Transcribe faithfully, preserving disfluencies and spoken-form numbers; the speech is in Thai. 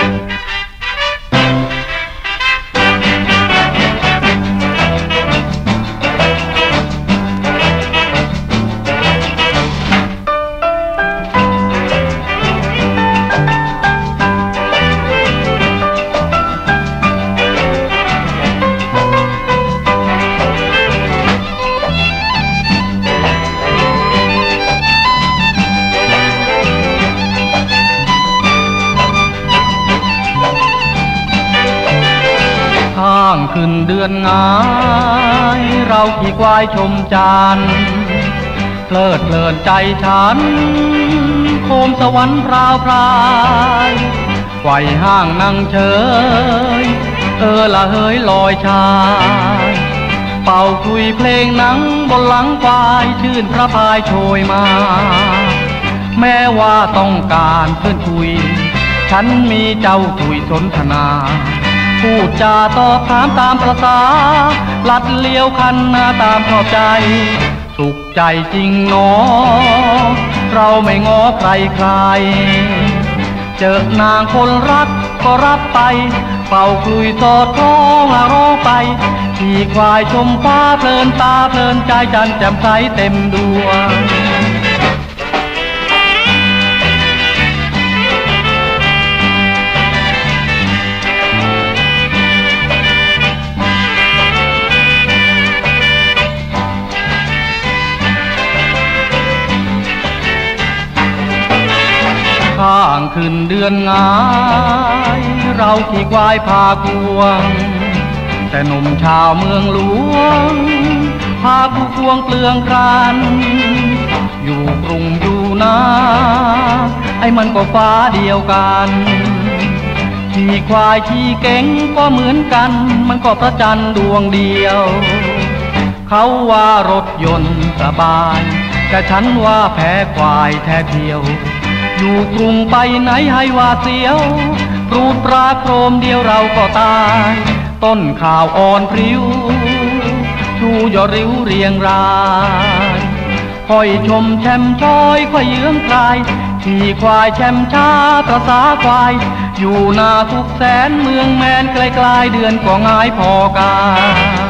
ขึ้นเดือนงายเราขี่ควายชมจันทร์เพลิดเพลินใจฉันโคมสวรรค์พราวพรายไขว่ห้างนั่งเฉยเออละเฮยลอยชายเป่าคุยเพลงหนังบนหลังควายชื่นพระพายโชยมาแม้ว่าต้องการเพื่อนคุยฉันมีเจ้าคุยสนทนาพูดจาตอบถามตามประสาลัดเลี้ยวคันหน้าตามขอบใจสุขใจจริงหนอเราไม่ง้อใครใครเจอนางคนรักก็รับไปเป่าคลุยสอดคล้องร้องไปขี่ควายชมฟ้าเพลินตาเพลินใจจันแจ่มใสเต็มดวงข้างขึ้นเดือนงายเราขี่ควายพากวงแต่หนุ่มชาวเมืองหลวงพาผู้ควงเปลืองครันอยู่กรุงอยู่นาไอ้มันก็ฟ้าเดียวกันขี่ควายขี่เก๋งก็เหมือนกันมันก็พระจันทร์ดวงเดียวเขาว่ารถยนต์สบายแต่ฉันว่าแพ้ควายแท้เที่ยวอยู่กรุงไปไหนให้ว่าเสียวปรูดปราโครมเดียวเราก็ตายต้นข่าวอ่อนพริ้วชูยอริ้วเรียงรายค่อยชมแช่มช้อยค่อยเยื้องกลายขี่ควายแช่มช้าประสาควายอยู่นาทุกแสนเมืองแมนไกลๆเดือนก็ง่ายพอกัน